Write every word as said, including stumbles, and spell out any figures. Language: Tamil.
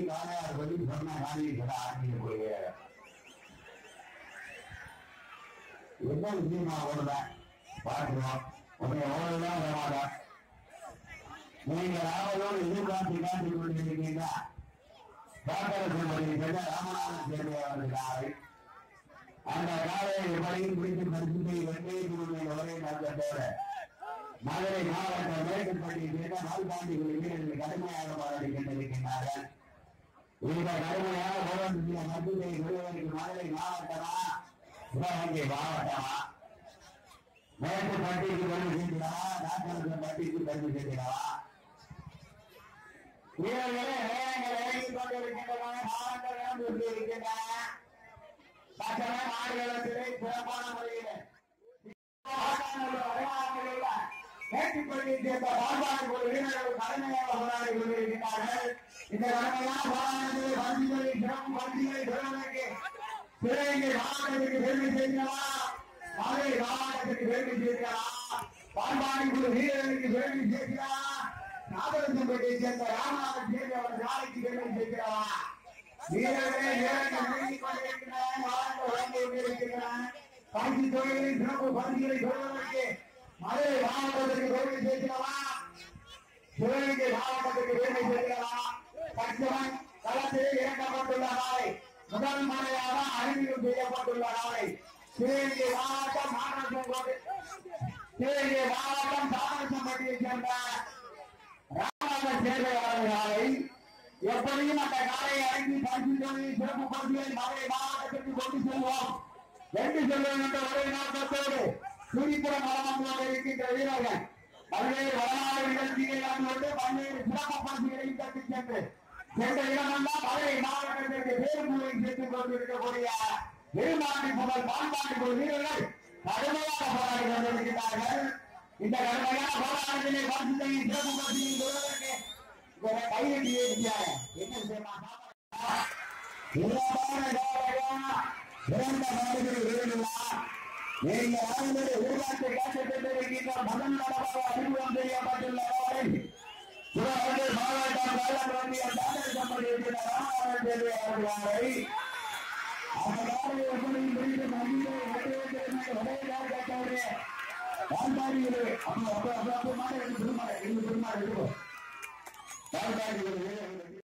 காலையார் பள்ளி சொன்ன காரியத்தை ஆரம்பிக்கக்கூடிய என்ன விஷயமா ஓடுதான் பார்க்கிறோம். உன்னை ஓடலாம் வரமாட்டா. நீங்க ராமலோடு எதிர்பார்த்து காட்டி கொண்டிருக்கீங்க. ராமநாதன் சேர்ந்த காலை அந்த காலையை எப்படியும் பிடித்து பரிசுத்தை வெண்டையை வரை நோக்கத்தோடு மதுரை மாவட்ட மேற்குப்பள்ளி சேர்ந்த நால்பாண்டிகளில் கடுமையாக பாராட்டி கொண்டிருக்கின்றார்கள். இந்த கடுமையாக போராட்டத்தில் மத்தியை விடுவதற்கு மதுரை மாவட்டமா சிவகங்கை மாவட்டமா மேற்கு பட்டிக்கு பதிவு செய்கிறவா நாட்டரசு பட்டிக்கு பதிவு செய்கிறவா வீரர்களே நேரங்கள் இறங்கிக் கொண்டிருக்கின்றன. மாவட்டம் இருக்கின்றன. பக்கமே மாடுகளத்திலே சிறப்பான முறையில் மேற்குப்பள்ளியை சேர்ந்த பால்பாடு வீரர்கள் கடுமையாக போராடி கொண்டிருக்கிறார்கள். இந்த கடுமையான போராட்டத்தில் பந்திகளை சிறப்பு பந்திகளை பெறுவதற்கு சிவகங்கை மாவட்டத்திற்கு பெருமை செய்கிறவா மதுரை மாவட்டத்திற்கு பெருமை செய்கிறவா பால்பாடு குழு வீரர்களுக்கு பெருமை செய்கிறவா நாகரசம்பேட்டை சேர்ந்த ராமநாதன் சேர்ந்த அவர் நாளைக்கு பெருமை செய்கிறவா வீரர்களே நேரங்கள் நீங்கிக் கொண்டிருக்கின்றன. பரிசு தொழிலில் சிறப்பு பரிசுகளை பெறுவதற்கு மதுரை மாவட்டத்திற்கு பெருமை செய்கிறவா சிவகங்கை மாவட்டத்திற்கு பெருமை செய்கிறவா கட்சவன் களத்தில் இறக்கப்பட்டுள்ள நாளை முதல் முறையாக அறிமுகம் செய்யப்பட்டுள்ள நாளை சிவகங்கை மாவட்டம் மாநகரசம்பேட்டை சிவகங்கை மாவட்டம் சாமரசம்பட்டியை சேர்ந்த ராமநாதன் சேர்ந்தவர்களை எப்படியும் அந்த காலையை அடங்கி பரிசு தொழில் சிறப்பு பரிசுகளை மதுரை மாவட்டத்திற்கு கொண்டு செல்வோம் என்று செல்வோம் என்ற ஒரே நோக்கத்தோடு துணிப்புறம் வளமங்களோடு இருக்கின்ற வீரர்கள் பல்வேறு வளமான நிகழ்ச்சிகளை கொண்டு பல்வேறு சிறப்பு பரிசுகளையும் தட்டி சென்று சென்ற இடமெல்லாம் மதுரை மாவட்டத்திற்கு பேருந்துகளை சேர்த்துக் கொண்டிருக்கக்கூடிய இருமாண்டி புகழ் பால்பாண்டி குழு வீரர்கள் கடுமையாக போராடி கொண்டிருக்கிறார்கள். இந்த கடுமையான போராட்டத்திலே பரிசுத்தையும் சிறப்பு பரிசையும் பெறுவதற்கு கையெழுத்து ஏற்றியார் என்ன செய்யலாம் சிறந்த பாடுகள் வேணுமா நீங்க ஆளுநரை உருவாக்கி காட்டப்பட்டிருக்கின்ற மதன் நடப்பாக அறிமுகம் செய்யப்பட்டுள்ளவரை சிவகங்கை மாவட்டம் வேளாண்மையை தாக்கல் சம்பளிக்கிற ராமநாதன் தேர்வை அவர்களை அந்த காலையை எப்படி பிரித்து மந்திரை ஒரே காலத்தோடைய பால்பாடிகளே அப்போ அப்போ அப்போ மாடு எடுத்து திருமாடு எங்க திருமாடு எடுக்கும் பால்பாடிகள்